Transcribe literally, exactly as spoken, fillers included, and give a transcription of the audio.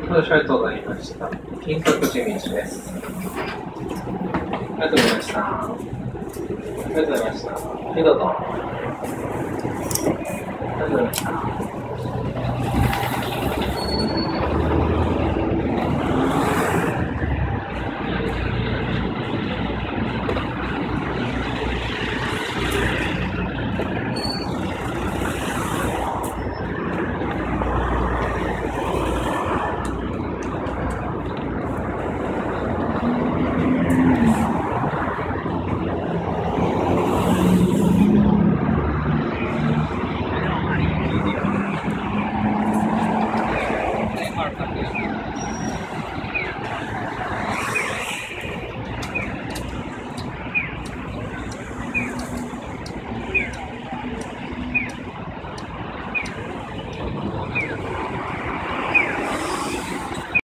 はい、ありがとうございました。金閣寺道です。ありがとうございました。ありがとうございました。はい、どうぞ。ありがとうございました。